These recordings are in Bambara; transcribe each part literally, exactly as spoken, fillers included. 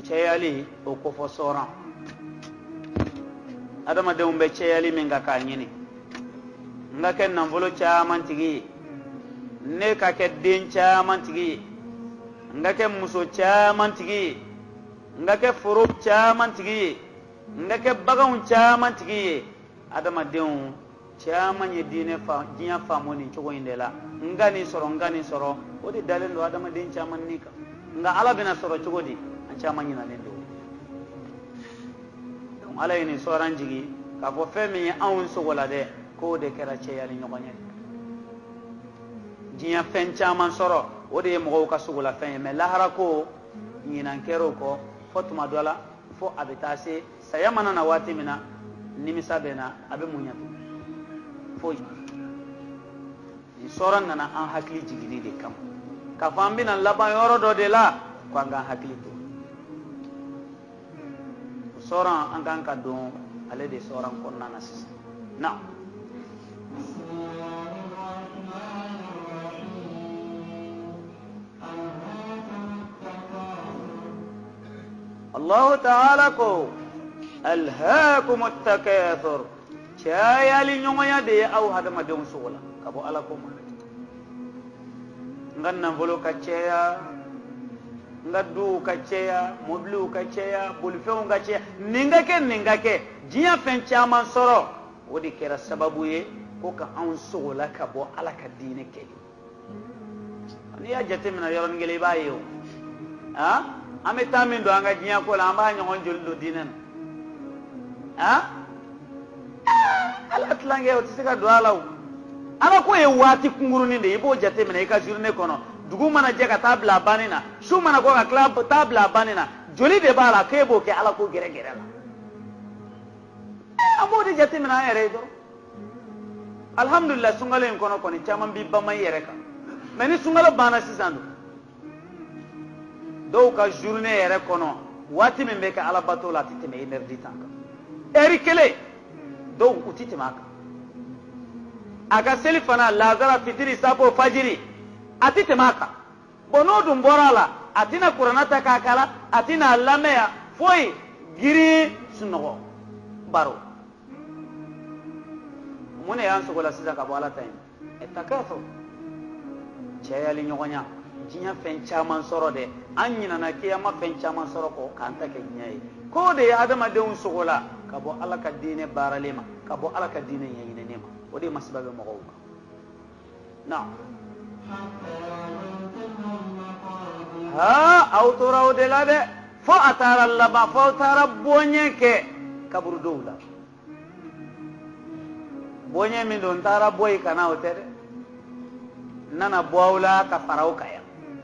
ceyali o ko fo soran adama de umbe ceyali min ga ka nyini nga ken nan volo chaman tigi ne ka ke den chaman tigi nga ke muso chaman tigi nga ke furu chaman tigi nga ke bagaun chaman tigi adama de un chaman ye dine fa jinya famoni chogo indela ngani soro ngani soro odi dalen do adama den chaman nika nga ala bina soro chogo di an chaman nyina lendo donc ala ni soran jigi ka fo femi awun sogola de ko de kera ceyali ñogoñe jiya fen caman soro o de ye mogow ka sugula fen ye mais lahara ko ñinankero ko fo tuma dola fo abe taa se saya manana waati mina nimisa bena abe muñatu fo ni soran nana an hakili jigini de kam ka fo an bina laban yoro do de la ko an ga hakili to soran an kan ka don ale de soran konnana sisan na الله تعالى كو ألهاكم التكاثر شايا لنيوميا دي أو هذا ما دون سولا كابو ألاكم نغنى بلو كاتشيا ngadu kacceya moblu kacceya bulfew kacceya ningake ningake jiya fen chaman soro wodi kera sababu ye ko ka an sogola ka bo ala ka dine ke ani ya jate mina yoron ngele bayo ha ame tamin do anga jiya ko la amba nyon joldo dinen ha ala tlange o tisika do ala ala ko e wati kunguruni de ibo jate mina ka jurne kono dugu mana je ka tabla banina su mana ko ka club tabla banina joli de bala kebo ke ala ko gere gere la amo de jate mina yere do alhamdulillah sungale en kono koni chaman bi bama yere ka meni sungale bana sisandu do ka journée yere kono wati min be ka ala batola titeme energy tanka eri kele do utite maka aga seli fana lazara fitiri sapo fajiri atite maka bono dum borala atina qur'anata kakala atina lamea foi giri sunogo baro mune yan sogola sisa ka bala tay etakaso cheyali nyogonya jinya fen chaman soro de anyina na kiyama fen chaman soro ko kanta ke nyai ko de adama de un sogola ka bo ala ka dine baralema ka bo ala ka dine yeyine nema odi masbabe mo ko na ha autora de la de fo atara laba fo tara bonye ke kaburu doula bonye min don tara boy kana otere nana boawla ka farao kaya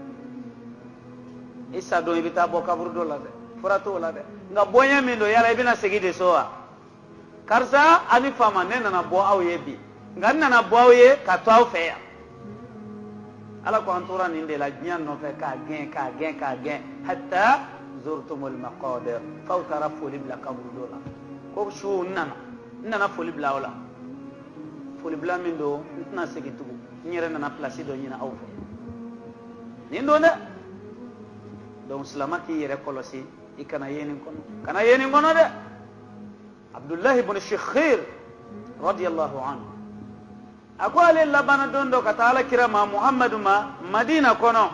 isa do ibita bo kaburu doula de furato la de nga bonye min do yala ibina segide soa karsa ani fama ne nana bo awye bi nga nana bo awye ka taw feya ala ko antura ninde la jian no fe ka gen ka gen ka gen hatta zurtumul maqabir fa tarafu libla kabru dola ko shu nana nana fo libla wala fo libla min do ntna segitu nyere nana place do nyina awfe nindo ne donc islamaki yere kolosi ikana yeni kono kana yeni kono de abdullah ibn shikhir radiyallahu anhu akwale labana dondo katala kirama muhammadu ma madina kono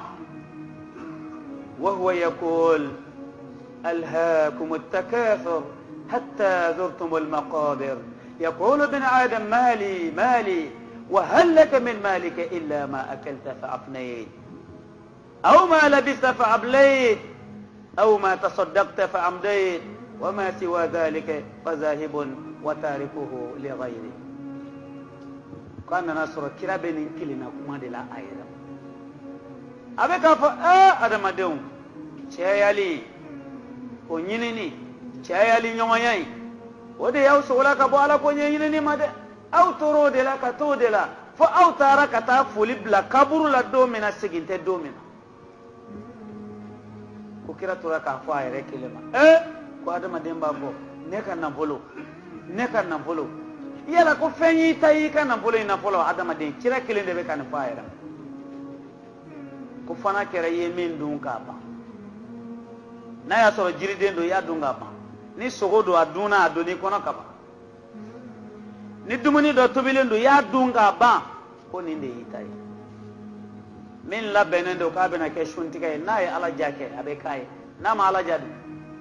wa huwa yaqul alhaakum at-takathur hatta zurtum al-maqabir yaqulu ibn adam mali mali wa hal laka min malika illa ma akalta fa afnayt aw ma labista fa ablayt aw ma tasaddaqta fa amdayt wa ma siwa dhalika fa zahibun wa tarikuhu li ghayri kana nasoro kirabe nin kilina kuma de la ayira abe ka fa eh adama deun cheyali ko nyinini cheyali nyomayai ode yaw so wala ka bo ala ko nyinini ma de aw toro de la ka to de la fo aw tara ka ta fuli bla kaburu la do mena siginte do mena ko kira tora ka fa ayre kilema eh ko adama demba bo ne kan na bolo ne kan na bolo yala ko fenyi tayi kana bolo ina folo adama den kira kelen de be kan faayra ko fana kera yemin dun ka ba n'a y'a sɔrɔ jiriden don i y'a dun ka ban ni sogo don a dunna a donni kɔnɔ ka ban ni dumuni dɔ tobilen don i y'a dun ka ban ko nin de y'i ta ye min labɛnnen don k'a bɛna kɛ suntigɛ ye n'a ye ala ja kɛ a bɛ k'a ye n'a ma ala ja dun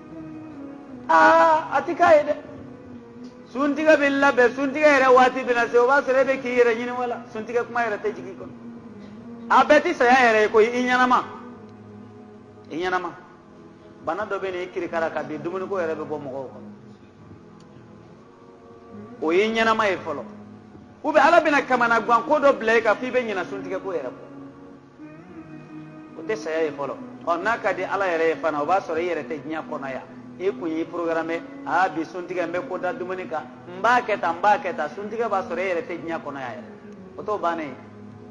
aa a ti k'a ye dɛ suntigɛ bɛ labɛn suntigɛ yɛrɛ waati bɛna se o b'a sɔrɔ e bɛ k'i yɛrɛ ɲini wala suntigɛ kuma yɛrɛ tɛ jigin i kɔnɔ a bɛɛ ti saya yɛrɛ ye koyi i ɲɛnama i ɲɛnama bana dɔ bɛ nin i kirikara ka bin dumuni ko yɛrɛ bɛ bɔ mɔgɔw kɔnɔ o ye ɲɛnama ye fɔlɔ ou bien ala bɛna kamana gan ko dɔ bila i kan f'i bɛ ɲina suntigɛ ko yɛrɛ kɔ o tɛ saya ye fɔlɔ ɔ n'a ka di ala yɛrɛ ye fana o b'a sɔrɔ i yɛrɛ tɛ diɲɛ kɔnɔ yan i kun y'i programme aa bi suntigɛ n bɛ ko da dumuni kan n b'a kɛ tan n b'a kɛ tan suntigɛ b'a sɔrɔ e yɛrɛ tɛ diɲɛ kɔnɔ yan yɛrɛ o t'o bannen ye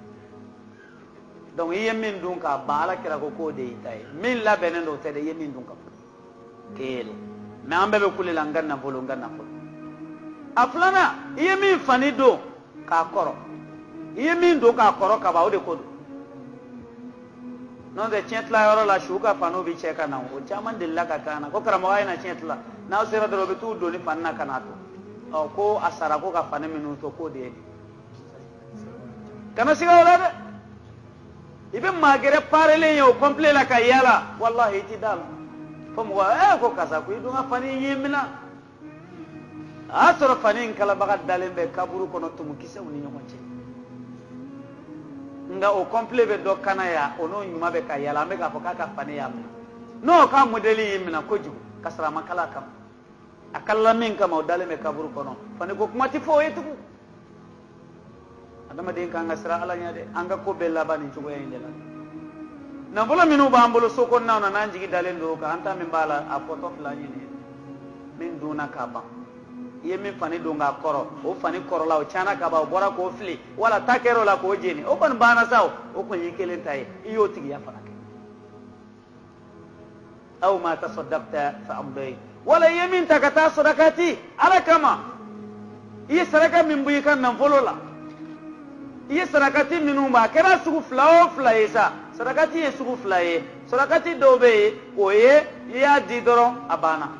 donc i ye min dun k'a ban ala kira ko k'o de y'i ta ye min labɛnnen don o tɛ dɛ i ye min dun ka ban kelen mais an bɛɛ bɛ kule la n ka nafolo n ka nafolo a filanan i ye min fani don k'a kɔrɔ i ye min don k'a kɔrɔ ka ban o de ko don n'o tɛ tiɲɛ tila yɔrɔ la su ka faniw bɛ cɛ ka na o caman delila ka k'an na ko karamɔgɔ a ye na tiɲɛ tila n'aw sera dɔrɔn u bɛ t'u doni fani na ka n'a to ɔ ko a sara ko ka fani minnu to k'o de ye kana siga o la dɛ i bɛ maa gɛrɛ parelen ye o complet la ka yala wallahi i ti da la fo mɔgɔ eh ko karisa ko i dun ka fani ye mina a y'a sɔrɔ fani in kalabaga dalen bɛ kaburu kɔnɔ tumukisɛw ni ɲɔgɔn cɛ nga o complet bɛ dɔ kana ya o n'o ɲuman bɛ ka yala an bɛ k'a fɔ k'a ka fani y'a mina n'o ka modèle y'i mina kojugu ka sɔrɔ a ma kala a kama a kalala min kama o dalen bɛ kaburu kɔnɔ fani ko kuma ti fɔ o ye tugun adamaden kan ka siran ala ɲɛ dɛ an ka ko bɛɛ laban nin cogoya in de la nafolo minnu b'an bolo so kɔnɔnaw na n'an jigi dalen don o kan an ta min b'a la a fɔtɔ fila ɲini min dunna k'a ban i ye min fani don k'a kɔrɔ o fani kɔrɔla o tiɲɛna ka ban o bɔra k'o fili wala ta kɛra o la k'o jeni o kɔni banna sa o o kɔni y'i kelen ta ye i y'o tigiya fana kɛ aw ma tasaddaqta fa amday wala i ye min ta ka taa sadakati ala kama i ye saraka min bɔ i ka nafolo la i ye sarakati minnu b'a kɛra sugu fila o fila ye sa sarakati ye sugu fila ye sarakati dɔw bɛ yen o ye i y'a di dɔrɔn a banna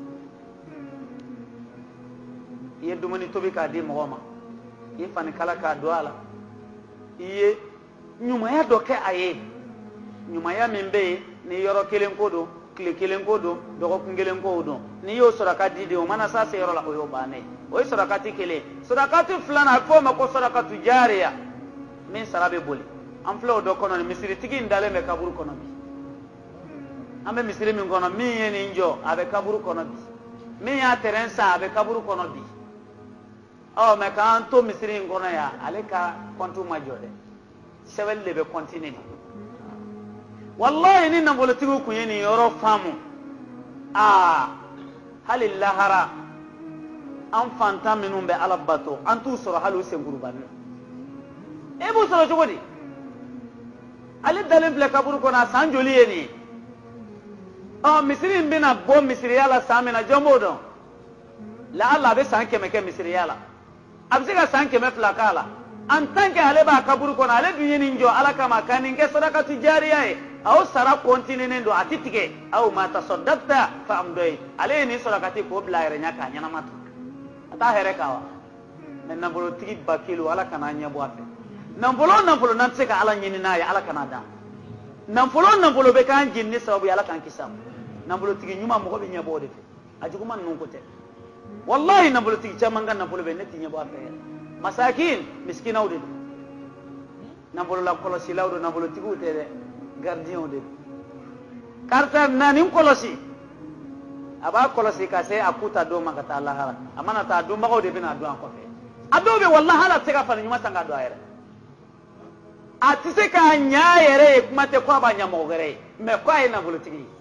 i ye dumuni tobi k'a di mɔgɔ ma i ye fani kala k'a don a la i ye ɲumanya dɔ kɛ a ye ɲumanya min bɛ yen ni yɔrɔ kelen ko don tile kelen ko don dɔgɔkun kelen ko don n'i y'o sarakati di o mana saa se yɔrɔ la o y'o bannen o ye sarakati kelen sarakati filanan a bɛ fɔ o ma ko sarakatu jaariya min sara bɛ boli an filɛ o dɔ kɔnɔ nin misiritigi in dalen bɛ kaburu kɔnɔ bi an bɛ misiri min kɔnɔ min ye nin jɔ a bɛ kaburu kɔnɔ bi min y'a terrain san a bɛ kaburu kɔnɔ bi ɔ mɛ k'an to misiri in kɔnɔ yan ale ka compte ma jɔ dɛ sɛbɛnni de bɛ continuer wallahi ni nafolotigiw kun ye nin yɔrɔ faamu aa hali lahara an fantan minnu bɛ ala bato an t'u sɔrɔ hali u senkurubanni e b'u sɔrɔ cogo di ale dalen filɛ kaburu kɔnɔ a san joli ye nin ye ɔ misiri in bɛna bɔ misiriya la san min na jɔn b'o dɔn la'alla a bɛ san kɛmɛ kɛ misiriya la a bɛ se ka san kɛmɛ fila k'a la en tant que ale b'a kaburu kɔnɔ ale dun ye nin jɔ ala kama ka nin kɛ sadakatu jaariya ye aw sara continuer don a ti tigɛ aw ma tasaddaqta fa amday ale ye nin sadakati k'o bila a yɛrɛ ɲɛ k'a ɲɛnama to a t'a hɛrɛ k'a wa mɛ nafolotigi ba kilo ala kana ɲɛ bɔ a fɛ nafolo o nafolo n'an tɛ se ka ala ɲini n'a ye ala kana dan nafolo o nafolo bɛ k'an jeni ni sababu ye ala k'an kisi a ma nafolotigi ɲuman mɔgɔ bɛ ɲɛ bɔ o de fɛ a juguman ninnu ko tɛ wallahi nafolotigi caman ka nafolo bɛ ne tɛ ɲɛ bɔ a fɛ yɛrɛ masakin miskinaw de don nafolola kɔlɔsilaw don nafolotigiw tɛ dɛ gardien de don karisa na nin kɔlɔsi a b'a kɔlɔsi ka se a ku ta don ma ka taa lahara a mana taa donbagaw de bɛna don a kɔfɛ a dɔw bɛ wallahi ala tɛ se ka fani ɲuman san ka don a yɛrɛ a tɛ se k'a ɲɛ a yɛrɛ ye kuma tɛ ko a b'a ɲɛ mɔgɔ wɛrɛ ye mɛ ko a ye nafolotigi ye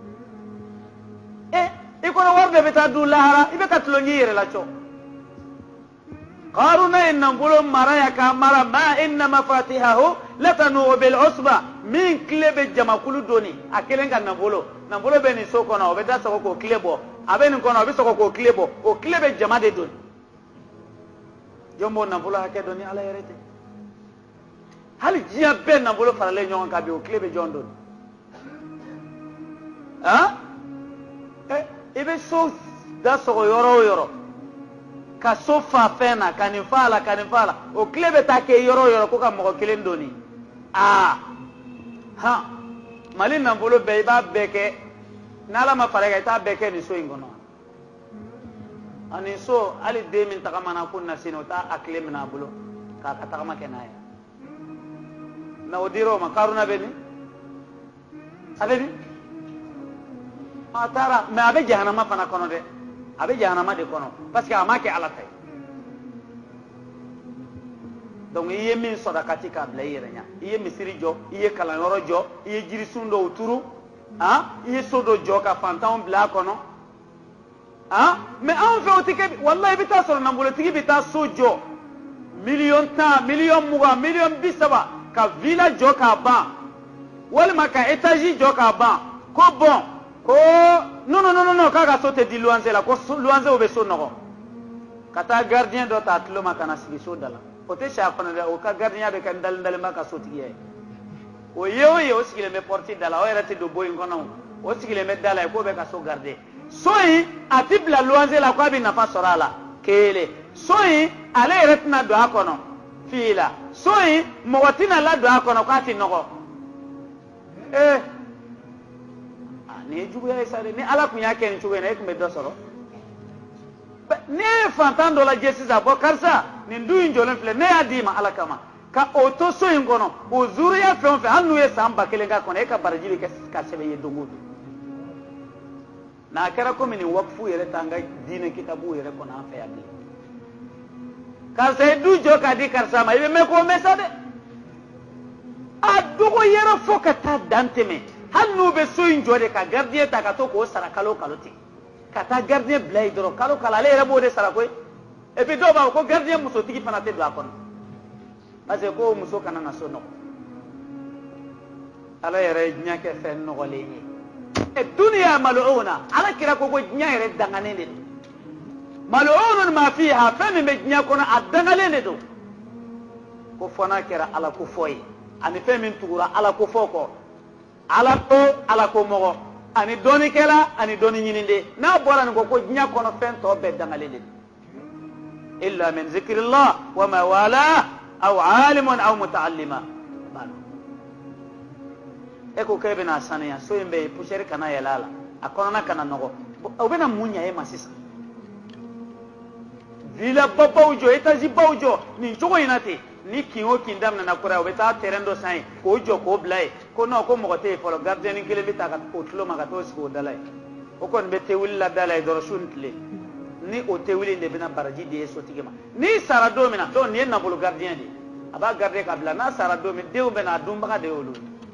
e i kɔnɔ wari de bɛ taa dun lahara i bɛ ka tulon k'i yɛrɛ la cɔ qaruna ye nafolo mara ya ka mara ma inna mafatihahu latanu bil usba min kile bɛ jamakulu doni a kelen ka nafolo nafolo bɛ nin so kɔnɔ o bɛ da sɔgɔ k'o kile bɔ a bɛ nin kɔnɔ o bɛ sɔgɔ k'o kile bɔ o kile bɛ jama de doni jɔn b'o nafolo hakɛ dɔn ni ala yɛrɛ tɛ hali diɲɛ bɛɛ nafolo faralen ɲɔgɔn kan bi o kile bɛ jɔn doni han be so da so yoro yoro ka so fa fena kanin fala kanin fala o klebe ta ke yoro yoro ko ka mo kelen doni ah ha malin nan bolo be ba beke nala ma farega ta beke ni so ingono ani so ali de min takamana kunna sino ta akle mina bolo ka ka takama kenaya na odiro ma karuna beni abeni atara me abe jahannama fana kono de abe jahannama de kono parce que amake ala tay donc iye min sodakati ka bla yerenya iye misiri jo iye kala yoro jo iye jiri sundo uturu ha iye sodo jo ka fantan bla kono ha me an fe otike wallahi bita soro nambulo tigi bita sojo million ta million muga million bisaba ka villa jo ka ba wal maka étage jo ka ba ko bon ko non non non non kaka sote di luanze la ko luanze obe so no kata gardien do ta tlo maka na sigi so dala o te sha fana da o ka gardien be kan dal dal maka so tigi o yewo ye o sigile me porti dala o erate do boy ngono o sigile me dala ko be ka so garder soyi atibla luanze la ko bi na fa sorala kele soyi ale retna do akono fila soyi mowatina la do akono ko ati nogo eh ni jugu ya isare ni ala kunya ken chuwe na ekumbe do soro ne fantan do la jesi za bo karsa ni ndu injolen fle ne adima ala kama ka oto so ingono o zuru ya fe on fe hanu ye samba kelenga kono e ka barajili ka ka sebe ye dongo na kara ko mini wakfu yere tanga dine kitabu yere kono afa ya bi karsa du jo ka di karsa ma ibe me ko mesade a dugo yere fokata danteme hannu be so injode ka gardien ta ka to ko sara kalo kaloti kata gardien blay doro kalo kala le rebo de sara koy e bi do ba ko gardien muso tigi panate do akon parce ko muso kana na so no ala yere nyake fe no gole ni e dunya mal'una ala kira ko ko nyaare dangane ne mal'unun ma fiha fa mi me nya kono adangale ne do ko fona kira ala ko foyi ani fe min tugura ala ko foko ala ko ala ko mogo ani doni kela ani doni nyininde na boran ko ko nya kono fen to be dangale de illa min zikrillah wa ma wala aw alimun aw mutaallima balo eko kebe na sanaya so yembe pusheri kana yalala akona na kana nogo obena munya e masisa vila babaujo etaji baujo ni jogo inate ni kingo kindam na kura obeta terendo sai ko jo ko blai ko no ko mo te folo gardien kele bita ka ko tlo ma ka to ko dalai o kon be te willa dalai do suntle ni o te wili ne bina baraji de so tigema ni sara do mina do ni na bolo gardien de aba garde ka bla na sara do mi de o bena dumba ka de olu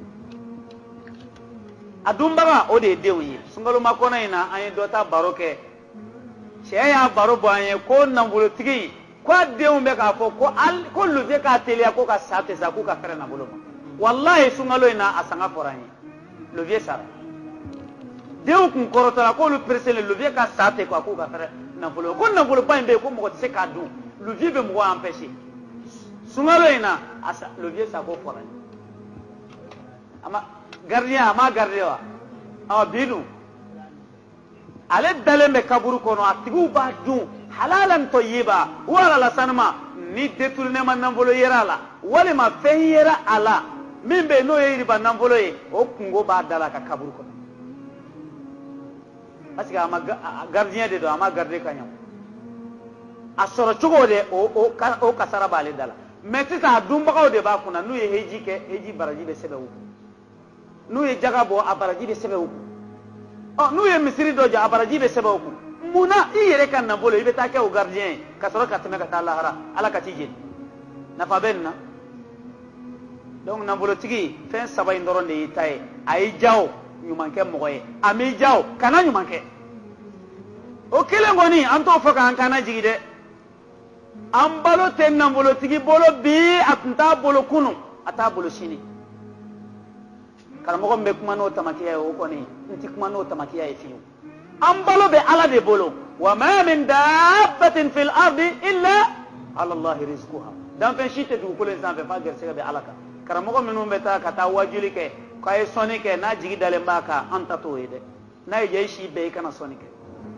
adumba o de de wi sungalo makona ina ayi do ta baroke sheya baro bo ayi ko na bolo tigi ko deum be ka fo ko al ko luve ka telia ko ka sate sa ko ka fere na bolo wallahi sungalo ina asanga forani luve sara deum kun korotala ko lu persele luve ka sate ko ko ka fere na bolo ko na bolo pa imbe ko mo se ka du luve be mo empêcher sungalo ina asa luve sa ko forani ama gardien ama gardewa ama binu ale dalembe kaburu kono atigu ba dun halalan tayyiba wala la sanma ni détourné man nanvolo yerala wala ma feyera ala mimbe no yiri ba nanvolo ye o kungo ba dala ka kaburu kono parce que ama gardien de do ama garder kanyam asoro chugo de o o o kasara bale dala metti ta dumba ko de ba kuna nu ye heji ke heji baraji be sebe wuku nu ye jagabo abaraji be sebe wuku oh nu ye misiri do ja abaraji be sebe wuku muna i yere kan na bolo ibe ta ke o gardien ka soro ka teme ka ta lahara ala ka tije na fa benna donc na bolo tigi fen saba indoro de itaye ay jaw nyumanke mogoye ami jaw kana nyumanke o kele ngoni anto foka an kana jigide am balo ten na bolo tigi bolo bi atnta bolo kunu ata bolo shini kala mogo mbe kuma no tamakiya o koni nti kuma no tamakiya e fiu am balo be ala de bolo wa ma min dabbatin fil ardi illa ala allah rizquha dan fe shite du ko len san fe fa gerse be alaka kala mogo minu be ta kata wajuli ke kay soni ke na jigi dale mbaka anta to yede na je shi be kana soni ke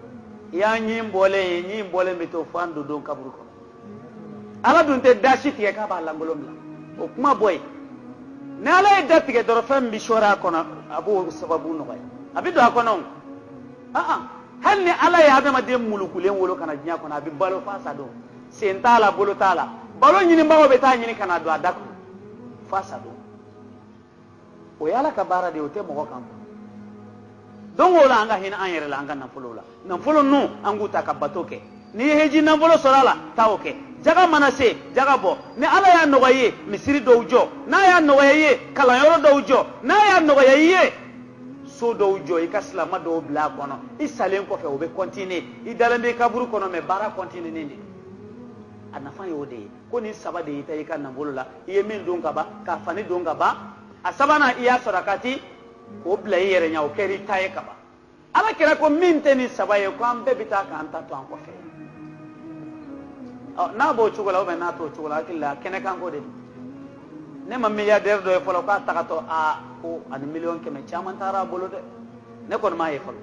ya nyin bole nyin bole mi to fandu don kaburu ko ala dun te dashi tiye ka ba langolom la o kuma boy ne ala e datige doro fam bi shora kono abu sababu no bay abi do akono a a hal ni ala ya adama de mulukulen wolo kana jinya kono abi balo fa sa do sentala bolo tala balo nyini mbago be ta nyini kana do adako fa sa do o yala ka bara de o te mo kan don wala anga hina an yere la anga nan fulo la nan fulo nu angu ta ka batoke ni heji nan fulo solala tawoke jaga manase jaga bo ni ala ya nogoye misiri dowjo na ya nogoye kala yoro dowjo na ya nogoye so dowjo ikaslama do bla kono isalen ko fe o be continue idalambe kaburu kono me bara continue nindi anafa yode ko ni sabade ita yika nan fulo la iye min don gaba ka fani don gaba asabana iya sorakati o bila yere nya o keri taye kaba ala kira ko min teni sabaye ko am be bita ka anta to an ko fe oh na bo chugala o be na to chugala killa kene kan ko de ne ma milliardaire do e folo ka takato a ko an million ke me chaman tara bolo de ne ko ma e folo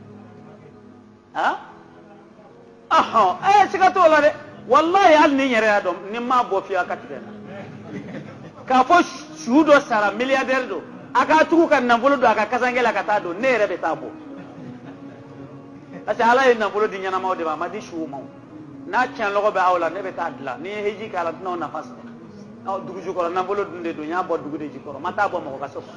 ha aha eh sigato la de wallahi al ni yere adom ni ma bo fi akati de ka fo shudo sara milliardaire do aka tuku kan nafolo do aka kasangela kata do ne rebe tabo asa ala ina nafolo di nyana mawde ba madi shuma na chan logo be awla ne be tadla ni heji kala no nafas no duguju ko nafolo dunde do nya bod dugude ji ko mata bo mo kaso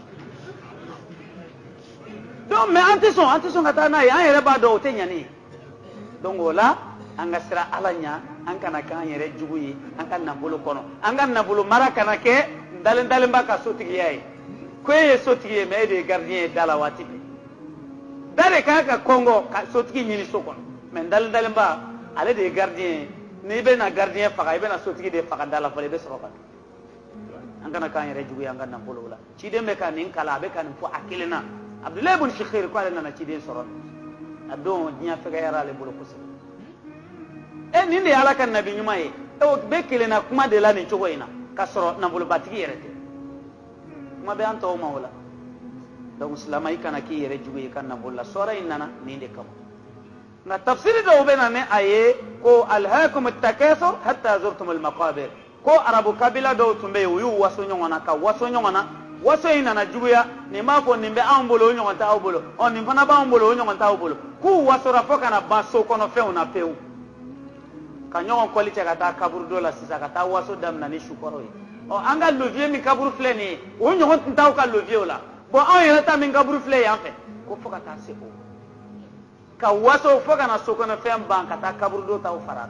do me anti so anti so kata na ya yere ba do te nyani dongo la anga sira alanya an kana kan yere juguyi an kan nafolo kono an kan nafolo mara kana ke dalen dalen ba ka so tigi yayi ko ye sotigi me de gardien dala wati dare ka ka kongo ka sotigi nyini sokon men dal dal ba ale de gardien ni be na gardien faga be na sotigi de faga dala fale be soroka an kana kan yere jugu yanga na bolo la ci de me kan nin kala be kan fo akilina abdullah ibn shikhir ko ale na ci de soron adon nya faga yara le bolo ko e ni de ala kan nabi nyuma e o be kilena kuma de la ni chogo ina ka soro na bolo batigi yere te ma be anto mawla donc islamai kana ki yere jugu kan na bolla sora inana ni de kam na tafsir do be na ne aye ko alhaakum at-takathur hatta zurtum al-maqabir ko arabu kabila do tumbe yu waso nyongona ka waso nyongona waso inana jugu ya ni ma ko nimbe ambolo nyongon ta obolo on ni fana ba ambolo nyongon ta obolo ku waso ra foka na baso kono fe na peu ka nyongon kolite ka ta kabur do la sisa ka ta waso dam na ni shukoro yi o anga levier mi kaburu fleni o nyogon taw ka levier la bo an yere ta min kaburu fle yan fe ko foka ta se o ka waso foka na soko na fem ban ka ta kaburu do taw fara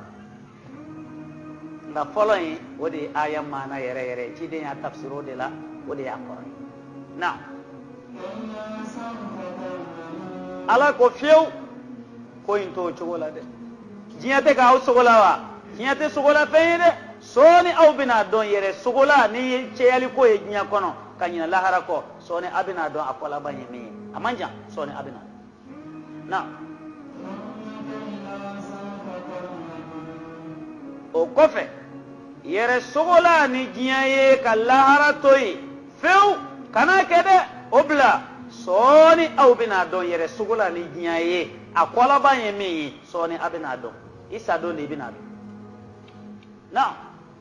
la following o de aya mana yere yere ci de ya tafsiro de la o de ya qur'an na ala ko fiew ko into chogola de jiyate ka o sogola wa jiyate sogola fe de soni aw bina don yere sugola ni ceyali ko e nya kono kanyina lahara ko soni abina don akola banye mi amanja soni abina na o kofe yere sugola ni jiyaye ka lahara toyi few kana kede obla soni aw bina don yere sugola ni jiyaye akola banye mi soni abina don isa don ni bina don na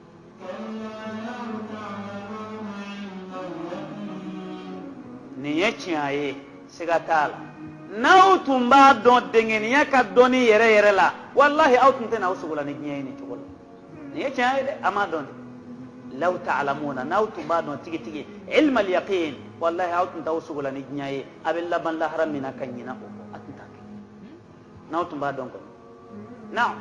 ni ye tiɲaye siga t'a la n'aw tun b'a dɔn dengeniya ka dɔnni yɛrɛ yɛrɛ la wallahi aw tun tɛna aw sogola ni diɲɛ ye nin cogo la ni ye tiɲɛ ye dɛ a m'a dɔn de law ta'lamuna n'aw tun b'a dɔn tigi tigi ilma al-yaqin wallahi aw tun t'aw sogola ni diɲɛ ye a bɛ laban lahara min na ka ɲina o kɔ a tun t'a kɛ n'aw tun b'a dɔn kɔni na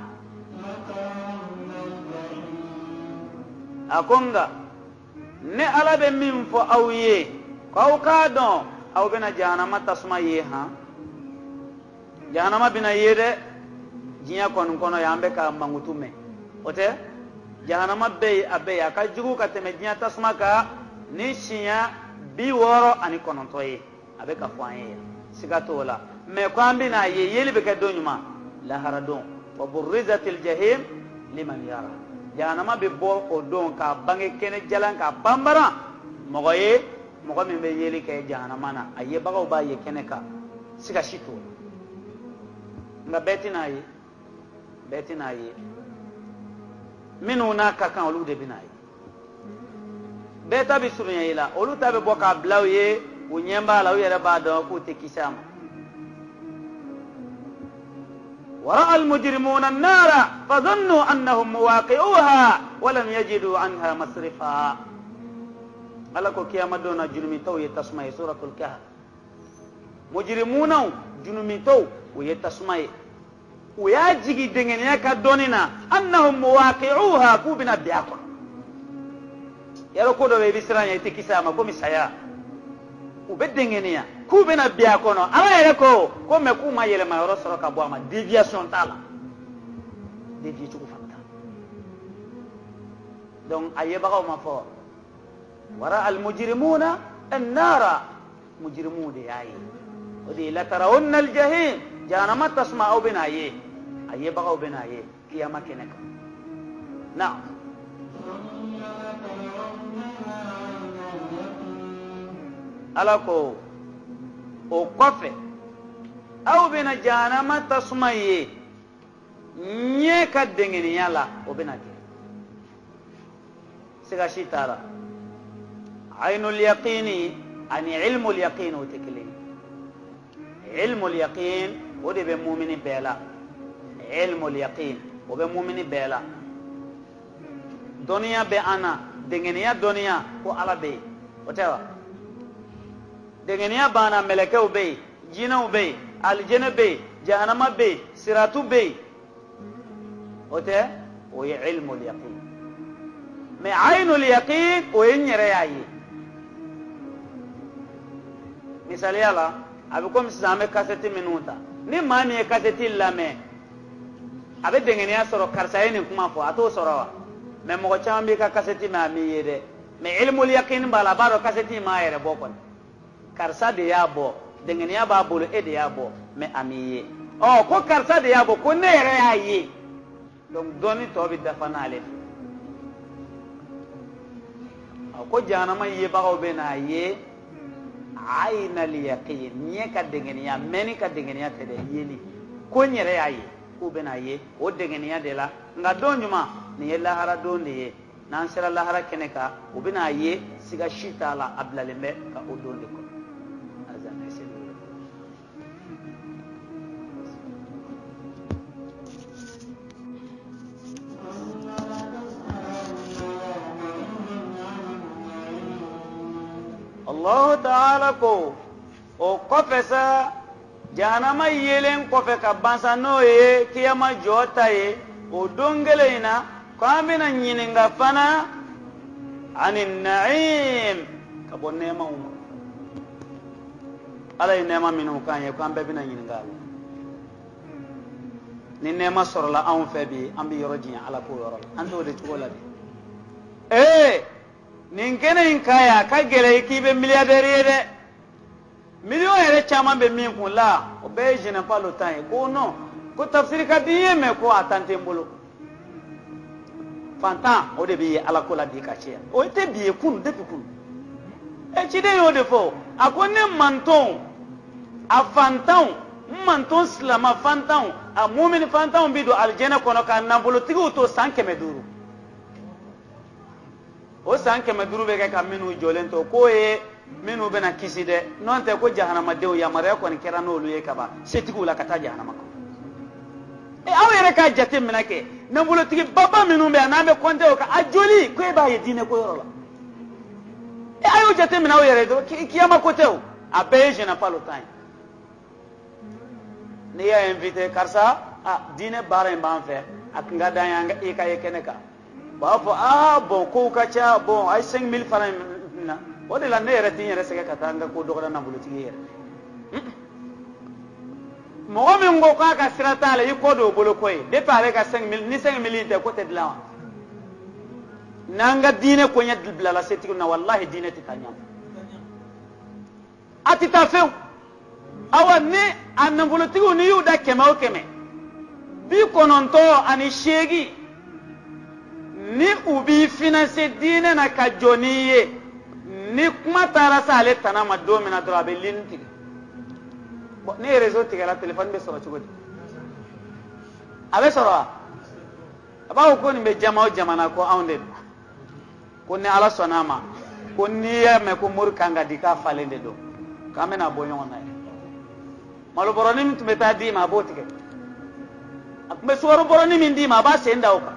a ko nka ne ala bɛ min fɔ aw ye k'aw k'a dɔn aw bɛna jahanama tasuma ye han jahanama bɛna ye dɛ diɲɛ kɔni kɔnɔ yan bɛ ka mankutu mɛn o tɛ jahanama bɛ yen a bɛ yen a ka jugu ka tɛmɛ diɲɛ tasuma kan ni siɲɛ bi wɔɔrɔ ani kɔnɔntɔn ye a bɛ ka fɔ an ye yan siga t'o la mɛ ko an bɛna ye yeli bɛ kɛ don ɲuman lahara don wa burrizatil jahim liman yara jahanama bɛ bɔ o don k'a bange kɛnɛ jalan k'a banbara mɔgɔ ye mɔgɔ min bɛ yeli kɛ jahanama na a yebagaw b'a ye kɛnɛ kan siga si t'o la nka bɛɛ tɛna ye bɛɛ tɛna ye minnu n'a ka kan olu de bɛna ye bɛɛ ta bɛ surunya i la olu ta bɛ bɔ k'a bila u ye u ɲɛ b'a la u yɛrɛ b'a dɔn k'u tɛ kisi a ma ورأى المجرمون النار فظنوا أنهم مواقعوها ولم يجدوا عنها مصرفا ألكو كيما دونا جرميتو يتسمعي سورة الكهف مجرمون جرميتو ويتسمعي وياجي دنيا كدوننا أنهم مواقعوها كوبنا بياكو يلو كودو بيبسرانيا يتكساما كومي سايا وبدنيا كوبنا بياكو ألا يلكو كومي كوما يلما يرسل كابواما ديفياسيون تالا ديفياسيون فانتا دون أيبغاو ما فور وراء المجرمون النار مجرمون دي آي ودي لترون الجحيم جانا ما تسمعوا بنا أيه أيه بغوا بنا أيه كياما كنك نعم ألاكو أو قفة أو بنا جانا ما تسمعيه نيكا دنجني يلا وبنا كي سيغاشي تارا عين اليقين يعني علم اليقين وتكلين علم اليقين ودي بمؤمن بلا علم اليقين وبمؤمن بلا دنيا بأنا دنيا دنيا كو على بي وتوا دنيا بانا ملكه بي جنو بي الجنة بي جهنم بي سراتو بي وتوا وهي علم اليقين ما عين اليقين وين يرياي misali yala abe comme si ame cassette minuta ni mami e cassette lame abe dengeni ya soro karsa yini kuma fo ato soro wa me mo chambi ka cassette ma mi yede me ilmul yaqin bala baro cassette ma yere bokon karsa de ya bo dengeni ya ba bolo e de ya bo me amiye oh ko karsa de ya bo ko ne yere ya yi donc doni to bi dafana ale ko janama ye bagaw be na ye ayna liyaqin nye ka dengeniya meni ka dengeniya tede yeli ko nyere ayi ko bena ye o dengeniya de la nga don juma ni yella hara don de nan sera la hara keneka o bena ye siga shita la ablalembe ka o don de ko azan ese Allah Ta'ala ko o kofesa janama yelen kofe ka bansa no ye kiyama jota ye o dongele ina kwamina nyininga fana anin na'im ka bonne ma umma ala inema minu kan ye kwambe bina nyininga ni nema sorla an fe bi an bi yoro jinya ala ko yoro an do de tuola de eh nin kene in kaya ka gele kibe milliardaire de million ere chama be min kun la o be je ne pas le temps ko non ko tafsir ka diye me ko atante mbolo fantan o de bi ala ko la di ka che o te bi kun de kun e chi de yo de fo akone manton a fantan manton slama fantan a mu'min fantan bi do aljana kono kan na bolo tigu to sanke me duru o san kɛmɛ duuru bɛ kɛ ka minnu jɔlen to k'o ye minnu bɛna kisi dɛ n'o tɛ ko jahanamadenw yamaruya kɔni kɛra n'olu ye kaban setigiw la ka taa jahanama kɔnɔ e aw yɛrɛ k'a jate minɛ kɛ nafolotigi baba minnu bɛ yan n'an bɛ kɔnte o kan a joli ko e b'a ye diinɛ ko yɔrɔ la e a y'o jate minɛ aw yɛrɛ dɔrɔn kiyama ko tɛ o a bɛɛ ye jeune pas le temps ye n'i y'a invité karisa a diinɛ baara in b'an fɛ a kun ka d'an ye i ka ye kɛnɛ kan b'a fɔ ah bon ko ka ca bon ay cinq mille francs na o de la ne yɛrɛ tin yɛrɛ sɛgɛ ka taa n ka ko dɔgɔda nafolotigi yɛrɛ mɔgɔ min ko k'a ka sira t'a la i kɔ don o bolo ko ye depuis ale ka cinq mille ni cinq mille tɛ ko tɛ dilan wa n'an ka diinɛ ko ɲɛ bilala setigiw na wallahi diinɛ tɛ taa ɲɛ a tɛ taa fewu awa ni a nafolotigiw ni y'u da kɛmɛ o kɛmɛ bi kɔnɔntɔn ani seegin ni u b'i financer diinɛ na ka jɔ n'i ye ni kuma taara sa ale tana ma don min na dɔrɔn a bɛ ligne tigɛ bon ne réseau tigɛra téléphone bɛ sɔrɔ cogo di a bɛ sɔrɔ wa abaw ko ni be jama o jamana ko awnde ko ni ala sonama ko ni ya me ko mur kanga dika falende do kamena bo nyona malo boroni min tumeta di ma botike akme suwaro boroni min di ma ba senda oka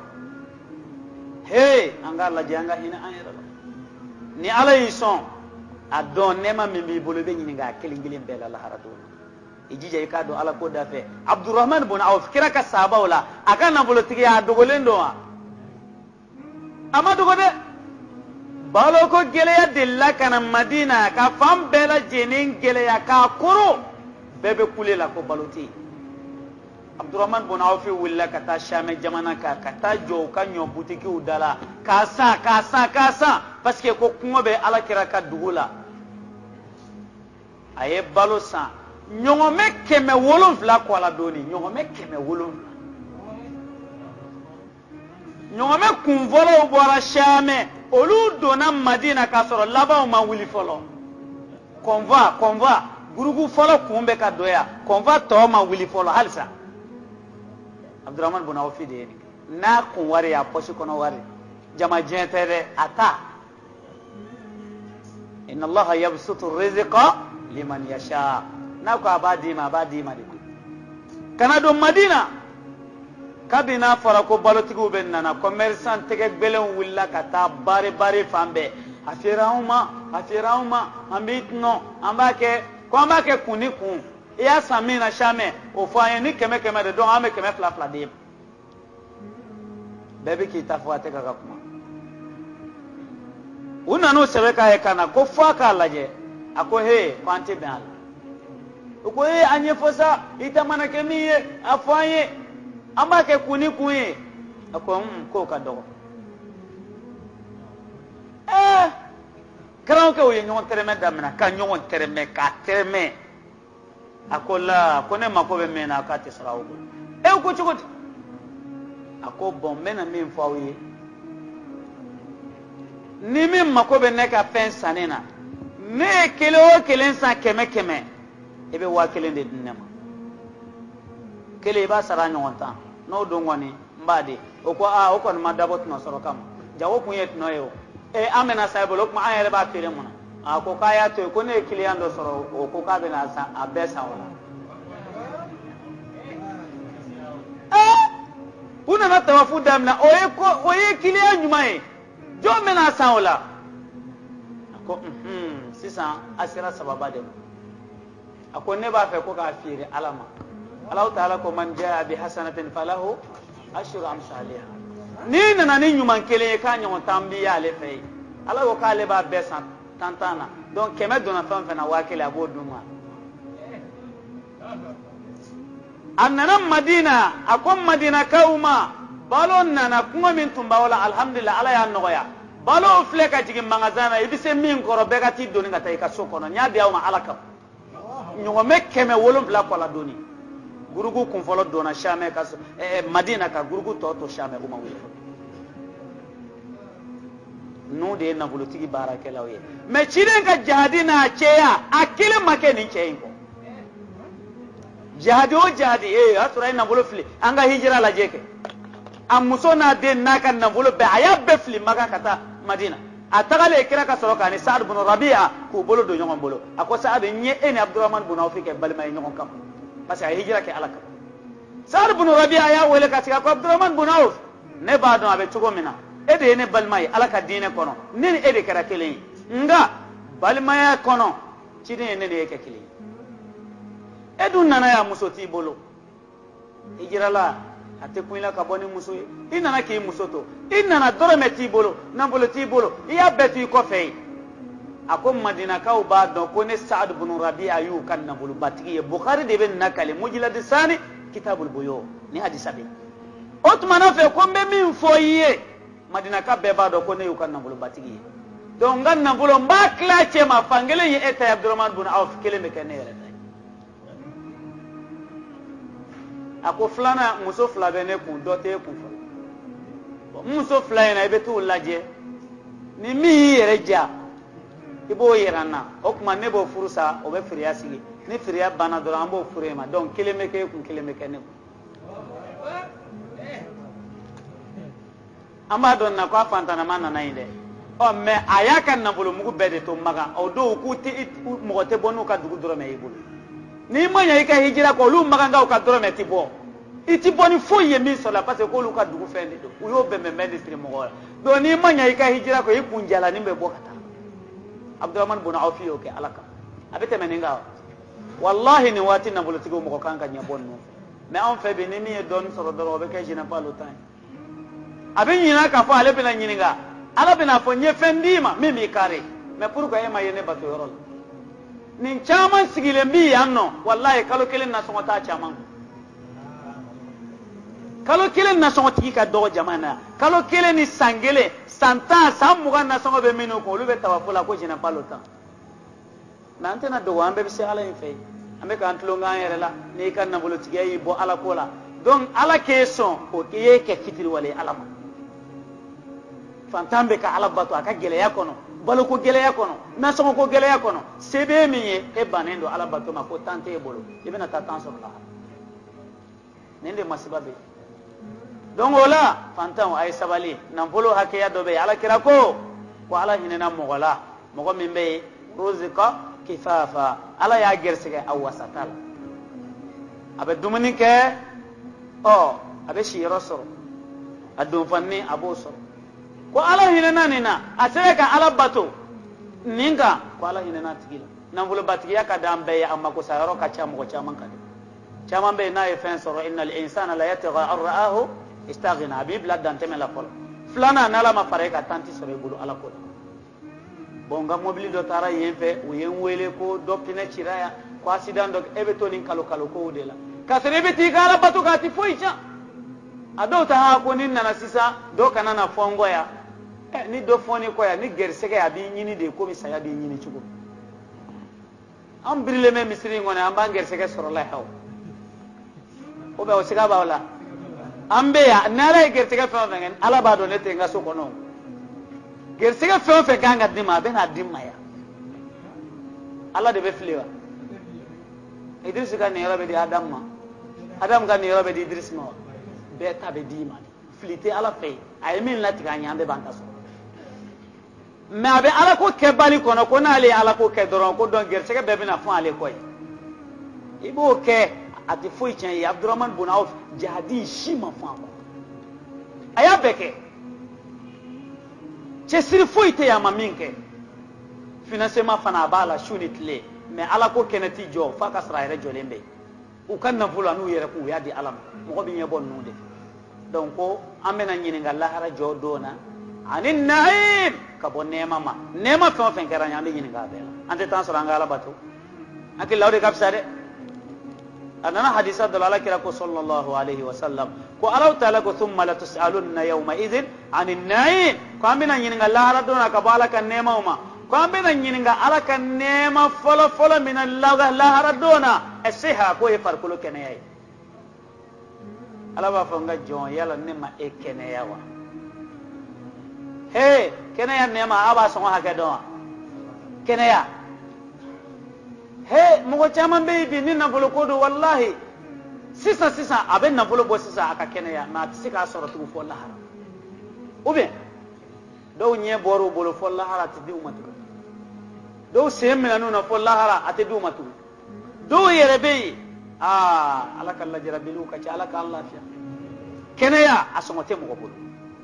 he anga la janga ina ayira ni ala yison adon nema min bi bolo be nyinga kelingilin bela la harado ijije ka do ala ko dafe Abdurrahman ibn Auf kira ka sahaba wala aka na bolo tigi ya dogolendo wa ama dogode balo ko geleya dilla kana Madina ka fam bela jenin geleya ka koro bebe kule la ko baloti Abdurrahman ibn Auf willa ka ta shame jamana ka ka ta jo ka nyo butiki udala ka sa ka sa ka sa parce que ko kungo be ala kira ka dugula aye balo sa nyongome keme wolonfla ko ala doni nyongome keme wolonfla nyongome kunvolo bora shame olu dona Madina ka soro laba ma wuli folo konva konva gurugu folo kumbe ka doya konva to ma wuli folo halsa Abdurrahman ibn Auf de na kun wari ya poshi kono wari jama jentere ata inna Allah yabsutu rizqa liman yasha na ko abadi ma abadi ma de kana do Madina kabina fara ko balotigu ben nana commerçant tege belen willa kata bare bare fambe afirauma afirauma ambitno ambake ko ambake kuni kun ya samina shame o faye ni keme keme de don ame keme fla fla de bebe ki tafwate ka kuma una no sebe ka e kana ko fa ka laje ako he kwante be ala ko he anye fosa itamana kemiye afaye ambake kuni kuye ako mm ko ka dogo eh kran ka uye nyon tereme damina ka nyon tereme ka tereme akola kone makobe mena ka tisrawo e ko chukuti ako bon mena min fawi ni min makobe ne ka fen sanena ne kele o kele san keme keme ebe wa kele de dinema kele ba sara nyon tan no do ngoni mbade o ko a o ko ma dabot no soro kam jawo kun yet no yo e amena saibolo kuma ayere ba tere mona a ko kaya to ko ne client do soro o ko ka be na sa abesa wala eh una na tawafu damna o e ko o e client nyuma e jo mena sa wala ko mhm sisa asira sababa de ako ne ba fe ko ka fire alama Allah ta'ala ko man jaa bi hasanatin falahu ashru amsalha ni nana ni nyuma kele ka nyon tambiya le fe Allah ko ka le ba besan tantana donc keme dona fam fena wakile aboduma annana Madina akom Madina kauma balon nana kuma min tumba wala alhamdulillah ala ya noya balo fleka jigi magazana ibise min koro be gati doni ngata e ka sokono nya biya ma alaka nyugo me keme wolum bla ko la doni gurugu kun folo dona shame ka eh, Madina ka gurugu to to shame uma wuli no de na bulutigi barakela we me chiden ka jihadi na cheya akile make ni cheyin ko jihadi o jihadi eh asura na bulufli anga hijira la jeke am musona de naka na bulube aya befli maka kata Madina atagale kira ka soroka ni Sa'd ibn Rabi'a ko bolo do nyongon bolo ako Sa'd nye eni Abdurrahman ibn Auf ke balma nyongon kam parce que hijira ke alaka Sa'd ibn Rabi'a ya wele ka tika ko Abdurrahman ibn Auf ne ba don abe tugo mina ede ne balmai alaka dine kono nini ede kara kele nga balmaya kono chide ne ne yake kele edu nana ya musoti bolo hijira la ate kuila ka boni muso inana ke musoto inana dorome ti bolo na bolo ti bolo iya betu ko fe ako Madina ka u ba don ko ne Sa'd ibn Rabi'a yu kan na bolo batigi Bukhari de ben nakale mujlad sani kitabul buyo ni hadisa be otmana fe ko be min foyiye Madina ka be ba do ko ne yu kan na bolo batigi don ngan na bolo mba klache ma fangele ye eta Abdurrahman ibn Auf kele me kenere ako flana muso fla bene kun dote kun fa muso fla ina ibe tu laje ni mi yere ja ibo yerana o kuma ne bo furusa o be firiya sigi ni firiya bana do ambo furema donc kileme ke kun kileme ke ne amba don na ko fantana man na inde o me ayaka na bulu mugu bede to maga o do ku ti mo te bonu ka dugu doro me ibulu ni manya ika hijira ko lu maga nga ka doro me ti bo iti boni fo ye min sola parce que lu ka dugu fendi do u yo be me ministry mo do ni manya ika hijira ko ikunjala ni be bo kata Abdurrahman bin Auf yo ke alaka abete meninga wallahi ni wati na bulu tigo mo kan kan nyabonno me on fe be ni mi don soro doro be ke jina palo tan abin yina ka fa ale bina nyininga ala bina fo nye fendima mimi kare me pourquoi e mayene bato yorol nin chaman sigile mbi yanno wallahi kalo kelen na sonta chaman kalo kelen na sonta ki ka do jamana kalo kelen ni sangele santa samuga na songo be minu ko lube tawafula ko jina palota nante na do ambe bisi ala infe ambe ka antulonga yere la ni kan na bolo tigay bo ala kola donc ala question o kiye ke fitiri wale alama fantambe ka ala bato aka geleya kono balo ko geleya kono na songo ko geleya kono sebe miye e banendo ala bato ma ko tante e bolo ibena ta tanso la nende masibabe donc wala fantam ay sabali nan bolo hakiya dobe ala kira ko ko ala hinena mogola mogo mimbe ruzika kifafa ala ya gersege awasatal abe dumuni ke o abe shiro soro adun fanni abo soro ko ala hinena nina aseka ala bato ninga ko ala hinena tigila nan bolo batiya ka dambe ya amma ko sayaro ka chamo ko chaman kade chaman be na e fen soro innal insana la yatgha ar-ra'ahu istaghna bibla danteme la fol flana nala ma pare ka tanti soro bulu ala ko bonga mobili do tara yemfe o yen wele ko dopine chiraya ko accident dok ebe to nin kalo kalo ko dela kasrebe ti kala batu ka ti foicha ado ta ha ko nin nana sisa do kanana fongo ya eh ni do foni ko ya ni gersege ya bi nyini de ko mi saya bi nyini chugo am brile me misri ngone am ba gersege soro la haw o be o siga ba wala ambe ya nara gersege fa ngen ala ba do ne te nga so kono gersege fe fe ganga dima be na dima ya ala de be flewa Idris ga ne rabe di Adam ma Adam ga ne rabe di Idris ma be ta be dima flite ala fe ay min lati ga nyambe banta so ma be ala ko ke bali kono ko na ale ala ko ke doron ko don gersege be bina fon ale koy ibo ke ati foi chen ya Abdurrahman bin Auf jadi shima fon ko aya beke che siri foi te ya maminke financement fana bala shunitle mais ala ko kenati jo fa kasra ere jolembe u kan na fula nu yere ku ya di alam mo bi nyebon nu de donc ko amena nyini ngalla hara jo dona anin naim ka bonne mama nema fa fa kera nyambe nyini ngabela ante tan sura ngala batu akil lawde kapsade anana hadisa dalala kira ko sallallahu alaihi wasallam ko alaw taala ko thumma la tusalunna yawma idhin anin naim ko amena nyini ngalla hara dona ka bala kan nema uma ko ambena nyininga ala kan nema folo folo min Allah la haradona esiha ko e farkulo keneyay ala ba fonga jon yala nema e keneyawa he keneya nema aba so ha ke do keneya he mugo chama be bi ni na folo kodo wallahi sisa sisa aben na folo bo sisa aka keneya ma tsika soro tu fo la hara ube do nye boro bolo fo la hara ti di umatu do semina nuna fo lahara ate du matu do yerebe ah alaka Allah jarabilu ka ala ka Allah fiya kenaya asomote mo bolo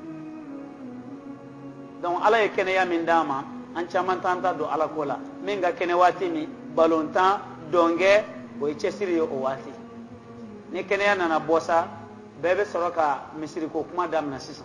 donc ala e kenaya min dama an chaman tanta do ala kola min ga kene wati mi balontan donge o e chesiri o wati ni kenaya nana bosa bebe soroka misiri ko kuma dam na sisa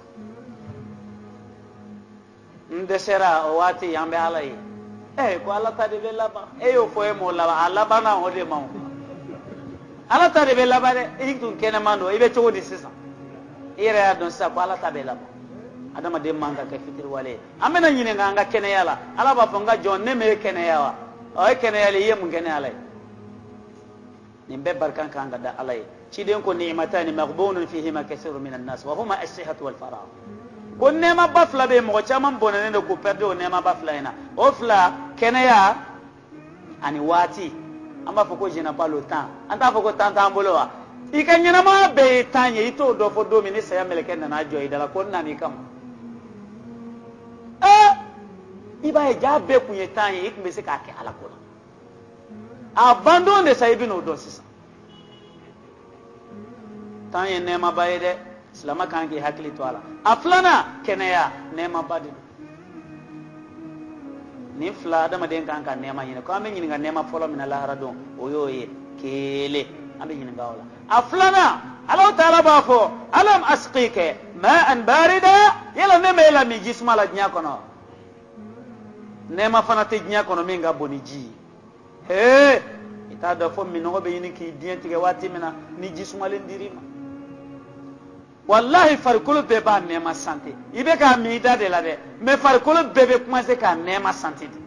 ndesera o wati yambe ala yi eh ko ala ta de bella ba e yo fo e mo la ala bana o de ma ala ta de bella ba de e tun kene mando e be to di sisa ire ya don sa ko ala ta bella ba adama de manga ka fitir wale amena nyine nga kene yala ala ba fonga jon ne me kene yawa o e kene yale yem kene ala ni be barkan kan ga da ala ci den ko ni'matani maghbunun fihima kaseerun minan nas wa huma as-sihhatu wal faragh ko nema bafla be mo chaman bonane ne ko perde o nema bafla ina o fla kenaya ani wati amba foko jina pas le temps anta foko tanta ambolowa ikanyana ma be tanye ito do fo do ministre ya meleke na jo idala ko nani kam iba ye jabe kunye tan ye ikun be se ka ke ala ko abandon de sa ibino do sisa tan ye nema baye de islama kan ki hakili to ala aflana kenaya nema badi ni fla dama den kan kan nema yine ko ambe nyini ga nema folo min lahara don oyoye kele ambe nyini ga wala aflana Allah taala ba fo alam asqike ma'an barida yala nema yala mi jisma la nya kono nema fana te nya kono mi nga boni ji he ita da fo mi no be yini ki dienti ke wati mina ni jisma le ndirima wallahi farikolo bɛɛ b'a nɛɛma santé i bɛ k'a min i da de la dɛ mais farikolo bɛɛ bɛ commencer k'a nɛɛma santé de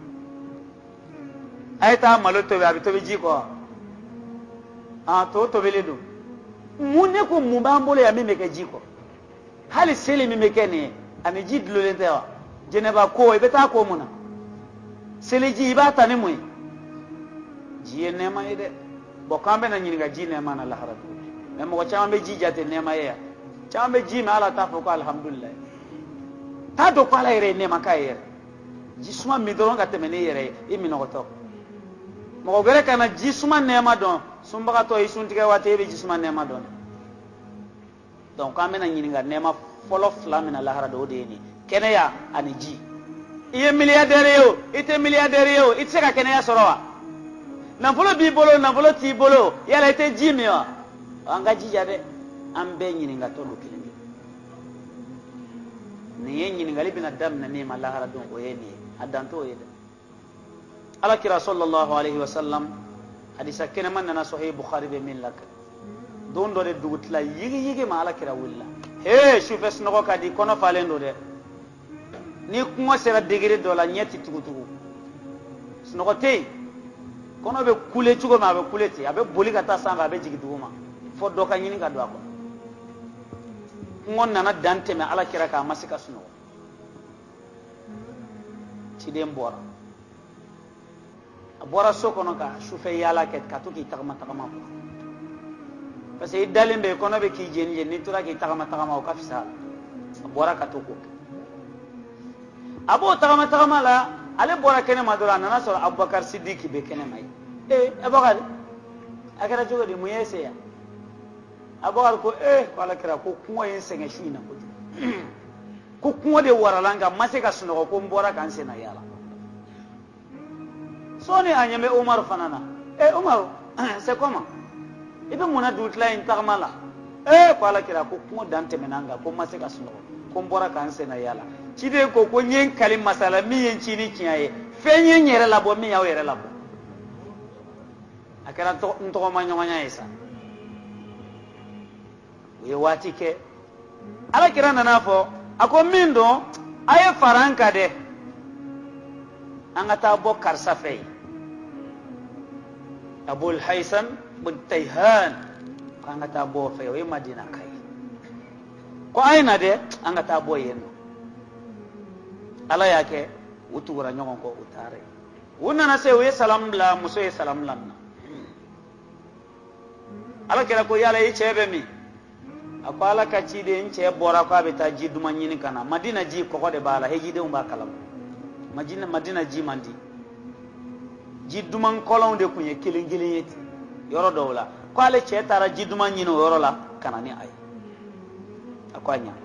a ye taa malo tobi a bɛ tobi ji kɔ ah to tobilen don mun ne ko mun b'an bolo yan min bɛ kɛ ji kɔ hali seli min bɛ kɛ nin ye ani ji dulolen tɛ wa jɛnɛba ko i bɛ taa ko mun na seli ji i b'a ta ni mun ye ji ye nɛɛma ye dɛ bon k'an bɛna ɲininka ji nɛɛma na lahara don mais mɔgɔ caman bɛ ji jate nɛɛma ye yan caman bɛ ji min ala t'a fɔ ko alhamdulilayi t'a dɔn ko ala yɛrɛ ye nɛɛma k'a ye yɛrɛ ji suma min dɔrɔn ka tɛmɛ n'i yɛrɛ ye i minɔgɔtɔ mɔgɔ wɛrɛ kana ji suma nɛɛma dɔn sunbagatɔ i suntigɛ waati e bɛ ji suma nɛɛma dɔn donc k'an bɛna ɲininka nɛɛma fɔlɔ fila min na lahara don o de ye nin kɛnɛya ani ji i ye miliyardɛri ye o i tɛ miliyardɛri ye o i tɛ se ka kɛnɛya sɔrɔ wa nafolo b'i bolo nafolo t'i bolo yala i tɛ ji min wa an ka jija dɛ an bɛɛ ɲininka tɔ don kelen nin ye ɲininkali bɛna daminɛ min ma lahara don o ye nin ye a dan t'o ye dɛ alakira sallallahu alaihi wasallam hadisa kɛnɛma nana sahih bukhari bɛ min lakɛ don dɔ de dugutila yigi yigi ma alakira wulila he sufɛ sunɔgɔ ka di kɔnɔ falen don dɛ ni kɔngɔ sera degré dɔ la ɲɛ ti tugutugu sunɔgɔ tɛ yen kɔnɔ bɛ kule cogo min a bɛ kule ten a bɛ boli ka taa sanfɛ a bɛ jigin duguma fo dɔ ka ɲini ka don a kɔnɔ kɔngɔ nana dan tɛmɛ alakira k'a ma se ka sunɔgɔ ciden bɔra a bɔra so kɔnɔ ka sufɛ yaala kɛ ka to k'i tagama tagama kɔ parce que i dalen bɛ kɔnɔ bɛ k'i jeni jeni n'i tora k'i tagama tagama o ka fisa a bɔra ka to k'o kɛ a b'o tagama tagama la ale bɔra kɛnɛma dɔrɔn a nana sɔrɔ abubakar sidiki bɛ kɛnɛma ye ee abubakar a kɛra cogo di mun ye se yan abubakar ko ee ko alakira ko kɔngɔ ye n sɛgɛn su in na kojugu ko kɔngɔ de warala n kan n ma se ka sunɔgɔ ko n bɔra ka n sen na yaala sɔɔni a ɲɛ bɛ umaru fana na ee umaru c'est comment i bɛ mun na dugutila in tagama la ee ko alakira ko kɔngɔ dan tɛmɛna n kan ko n ma se ka sunɔgɔ ko n bɔra ka n sen na yaala ciden ko ko n ye n kali masala min ye n ci ni tiɲɛ ye fɛn ye n yɛrɛ labɔ min y'aw yɛrɛ labɔ a kɛra n tɔgɔma ɲɔgɔnya ye sa u ye waati kɛ alakira nana fɔ a ko min don a ye fara an kan dɛ an ka taa bɔ karisa fɛ yen abul haysan bin tayhan ko an ka taa bɔ o fɛ yen o ye madina ka ye ko a ye na dɛ an ka taa bɔ yen nɔ ala y'a kɛ u tugura ɲɔgɔn kɔ u taara yen u nana se u ye salamu bila muso ye salamu lamina alakira ko yala i cɛ bɛ min a ko ala ka ciden n cɛ bɔra ko a bɛ taa ji duman ɲini ka na madina ji kɔgɔ de b'a la hejidenw b'a kalama madina madina ji man di ji duman kɔlɔnw de tun ye kelen kelen ye ten yɔrɔ dɔw la ko ale cɛ taara ji duman ɲini o yɔrɔ la ka na ni a ye a ko a ɲa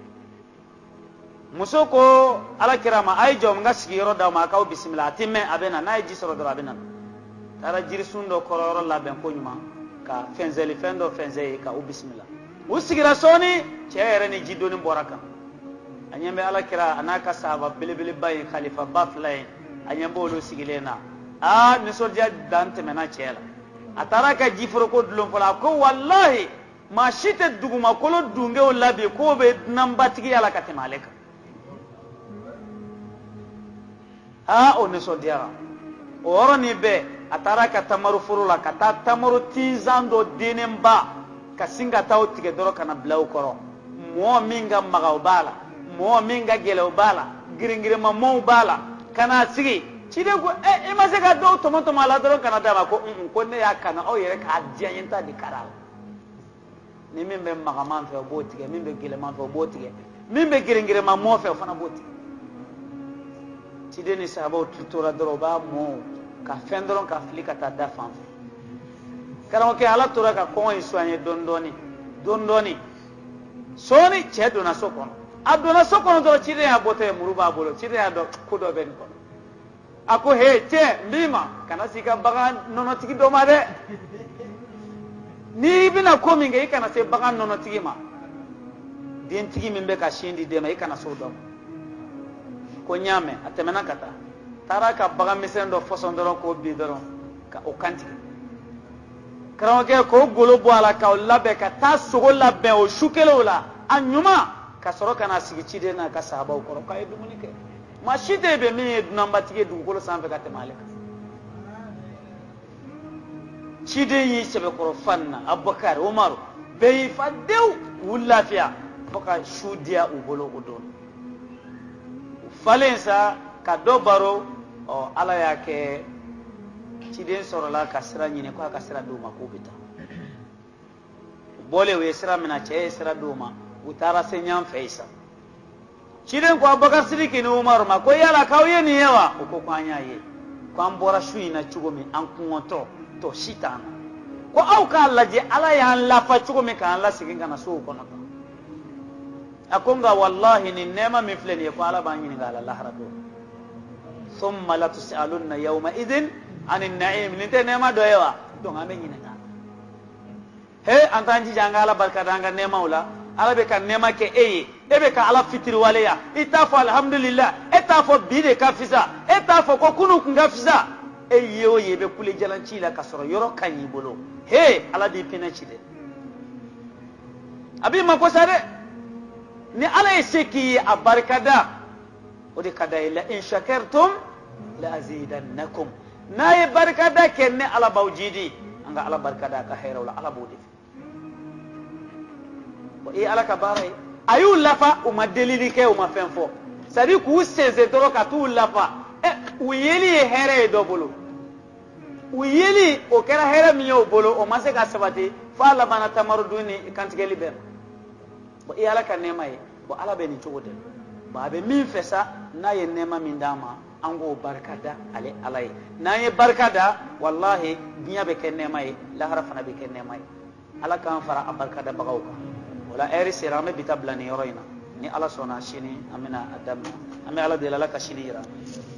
muso ko alakira ma a ye jɔ n ka sigiyɔrɔ d'aw ma a k'aw bisimila a tɛ mɛn a bɛ na n'a ye ji sɔrɔ dɔrɔn a bɛ na taara jirisun dɔ kɔrɔ yɔrɔ labɛn ko ɲuman ka fɛnzɛli fɛn dɔ fɛnzɛ ye ka u bisimila u sigira sɔɔni cɛ yɛrɛ ni ji doni bɔra kan a ɲɛ bɛ alakira a n'a ka sahaba belebeleba ye khalifa ba fila ye a ɲɛ b'olu sigilen na aa nisɔndiya dan tɛmɛna cɛ la a taara ka ji foroko dulon fɔlɔ a ko walahi maa si tɛ dugumakolo dunkew la bi k'o bɛ dunanbatigiya la ka tɛmɛ ale kan aa o nisɔndiyara o yɔrɔnin bɛɛ a taara ka tamaru foro la ka taa tamaru tinzan dɔ denenba ka sin ka taa o tigɛ dɔrɔn ka na bila o kɔrɔ mɔgɔ min ka maga o b'a la mɔgɔ min ka gɛlɛ o b'a la giringirinmamaw b'a la ka n'a sigi ciden ko ɛ i ma se ka dɔw tɔmɔ tɔmɔ a la dɔrɔn ka na d'a ma ko un ko ne y'a kanu aw yɛrɛ k'a diya n ye n ta di kara la ni min bɛ magaman fɛ o b'o tigɛ min bɛ gɛlɛman fɛ o b'o tigɛ min bɛ giringirinmamɔgɔ fɛ o fana b'o tigɛ ciden ni sahabaw tutura dɔrɔn u b'a mɔ ka fɛn dɔrɔn ka fili ka taa da fan fɛ karamɔgɔkɛ ala tora ka kɔngɔ in soigner dɔɔni dɔɔni dɔɔni dɔɔni sɔɔni cɛ donna so kɔnɔ a donna so kɔnɔ dɔrɔn ciden y'a bɔtɔ ye muru b'a bolo ciden y'a dɔn ko dɔ bɛ nin kɔnɔ a ko he cɛ n b'i ma kana se i ka bagan nɔnɔtigi dɔ ma dɛ n'i bɛna ko min kɛ i kana se bagan nɔnɔtigi ma dentigi min bɛ ka sin di den ma i kana se o dɔ ma ko n y'a mɛn a tɛmɛna ka taa taara ka bagan misɛn dɔ fɔsɔn dɔrɔn k'o bin dɔrɔn ka o kantigɛ karamɔgɔkɛ k'o golo bɔ a la k'o labɛn ka taa sogo labɛn o su kelen la a ɲuman ka sɔrɔ ka na sigi ciden n'a ka sahabaw kɔrɔ k'a ye dumuni kɛ maa si tɛ yen bɛ min ye dunanbatigi ye dugukolo sanfɛ ka tɛmɛ ale kan ciden y'i sɛbɛkɔrɔ fan na Abubakar Umaru bɛɛ y'i fa dewu u lafiya fo ka su diya u bolo o don u falen sa ka dɔ baro ɔ ala y'a kɛ ciden sɔrɔla ka sira ɲini ko a ka sira d'u ma k'u bɛ taa u bɔlen u ye sira minɛ cɛ ye sira d'u ma u taara se ɲan fɛ sa ciden ko Abubakar Sidiki ni Umaru ma ko yala k'aw ye nin ye wa o ko ko an y'a ye ko an bɔra su in na cogo min an kɔngɔtɔ tɔ si t'an na ko aw k'a lajɛ ala y'an lafa cogo min k'an lasegin ka na so o kɔnɔ tan a ko nka wallahi nin nɛɛma min filɛ nin ye ko ala b'an ɲininka a la lahara don thumma latus'alunna yawma idin ani na'im nin tɛ nɛɛma dɔ ye wa donc an bɛ ɲininka he an t'an jija an ka ala barika da an ka nɛɛmaw la ala bɛ ka nɛɛma kɛ e ye e bɛ ka ala fitiriwaleya i t'a fɔ alhamdulillah e t'a fɔ bi de ka fisa e t'a fɔ ko kunu kun ka fisa e ye o ye i bɛ kule jalanci la ka sɔrɔ yɔrɔ ka ɲi i bolo he ala b'i pinɛ ci dɛ a b'i mako sa dɛ ni ala ye se k'i ye a barika da o de ka da ye la in shakartum la azidannakum n'a ye barika da kɛ ne ala b'aw jidi an ka ala barika da a ka hɛrɛw la ala b'o de fɛ o ye ala ka baara ye a y'u lafa u ma delili kɛ u ma fɛn fɔ c'est à dire k'u sɛnsɛn dɔrɔn ka t'u lafa ɛ u yeli ye hɛrɛ ye dɔ bolo u yeli o kɛra hɛrɛ min ye o bolo o ma se ka sabati f'a labanna tamarudun ni kantigɛli bɛɛ ma bon i ala ka nɛɛma ye bon ala bɛ nin cogo de bon a bɛ min fɛ sa n'a ye nɛɛma min d'an ma an k'o barika da ale ala ye n'an ye barika da wallahi diɲɛ bɛ kɛ nɛɛma ye lahara fana bɛ kɛ nɛɛma ye ala k'an fara a barika da bagaw kan o la heure sera an bɛ bi ta bila nin yɔrɔ in na ni ala sɔnna sini an bɛna a daminɛ an bɛ ala deli ala ka sini jira